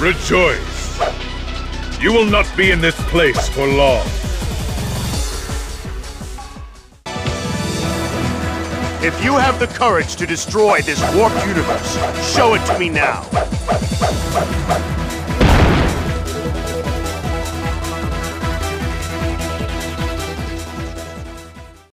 Rejoice! You will not be in this place for long. If you have the courage to destroy this warped universe, show it to me now.